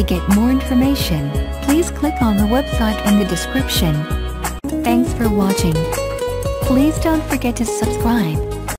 To get more information, please click on the website in the description. Thanks for watching. Please don't forget to subscribe.